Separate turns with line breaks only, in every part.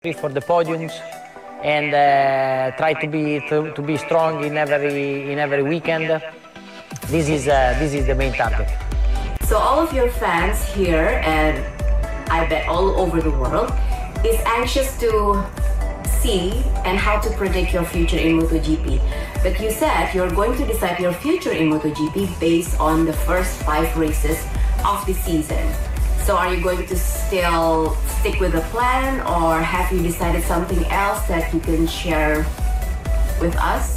for the podiums and try to be strong in every weekend. This is the main target.
So all of your fans here, and I bet all over the world, is anxious to see and how to predict your future in MotoGP. But you said you're going to decide your future in MotoGP based on the first 5 races of the season. So are you going to still stick with the plan, or have you decided something else that you can share with us?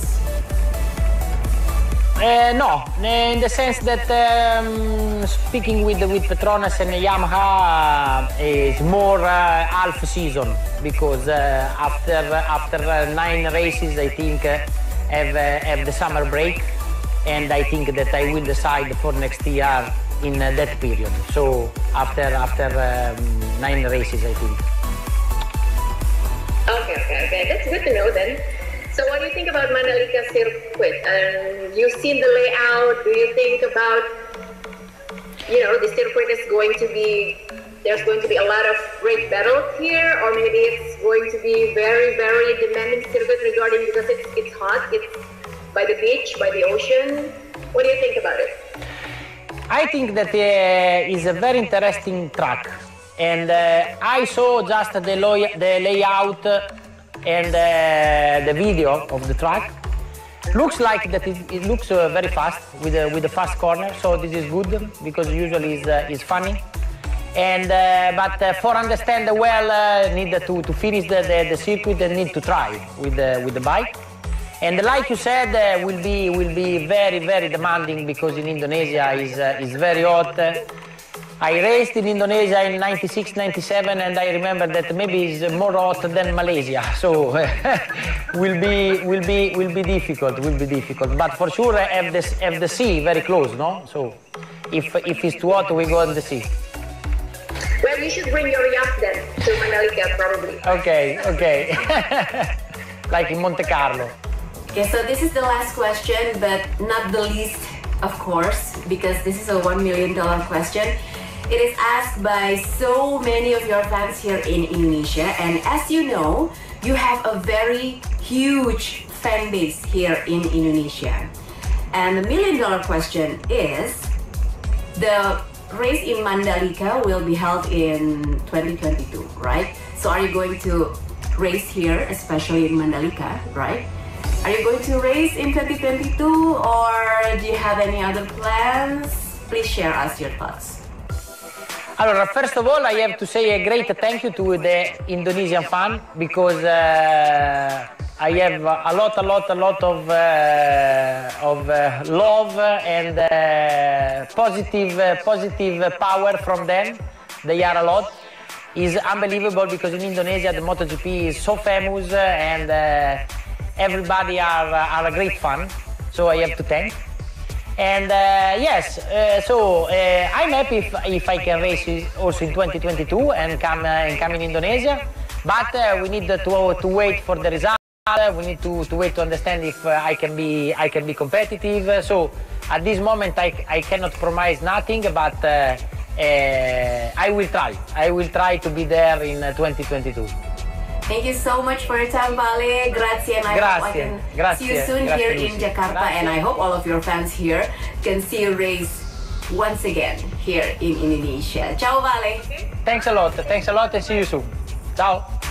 No, in the sense that speaking with Petronas and Yamaha is more half season, because after 9 races I think have the summer break, and I think that I will decide for next year in that period. So after 9 races I think.
Okay, that's good to know then. So what do you think about Mandalika circuit? You've seen the layout. Do you think about, the circuit is going to be, there's going to be a lot of great battles here, or maybe it's going to be very, very demanding circuit regarding, because it's hot, it's by the beach, by the ocean. What do you think about it?
I think that is a very interesting track, and I saw just the layout and the video of the track. Looks like that it looks very fast with the fast corner, so this is good, because usually is funny. And but for understand well, need to finish the circuit and need to try with the bike. And like you said, will be very, very demanding, because in Indonesia is very hot. I raced in Indonesia in 96, 97, and I remember that maybe it's more hot than Malaysia. So will be difficult. But for sure have the sea very close, no? So if it's too hot, we go on the sea.
Well, you should bring your yacht then to Mandalika, probably.
Okay. Like in Monte Carlo.
Okay, so this is the last question, but not the least, of course, because this is a $1 million question. It is asked by so many of your fans here in Indonesia, and as you know, you have a very huge fan base here in Indonesia. And the $1 million question is, the race in Mandalika will be held in 2022, right? So are you going to race here, especially in Mandalika, right? Are you going to race in 2022, or do you have any other plans? Please share us your thoughts.
Allora, first of all, I have to say a great thank you to the Indonesian fan, because I have a lot of love and positive power from them. They are a lot. It's unbelievable, because in Indonesia the MotoGP is so famous, and everybody are a great fan. So I have to thank. And yes, so I'm happy if I can race also in 2022 and come in Indonesia. But we need to wait for the result. We need to wait to understand if I can be competitive. So at this moment I cannot promise nothing, but I will try. I will try to be there in 2022.
Thank you so much for your time, Vale. Grazie, and I hope I can see you soon here in Jakarta. And I hope all of your fans here can see you race once again here in Indonesia. Ciao, Vale.
Thanks a lot, and see you soon. Ciao.